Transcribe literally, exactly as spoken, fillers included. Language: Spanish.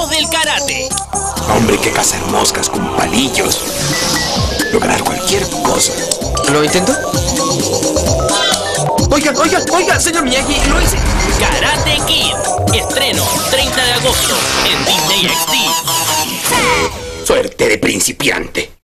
dios del karate. Hombre que cazar moscas con palillos. Lograr cualquier cosa. ¿Lo intento? Oiga, oiga, oiga, señor Miyagi, lo hice. Karate Kid. Estreno treinta de agosto en Disney X D. Suerte de principiante.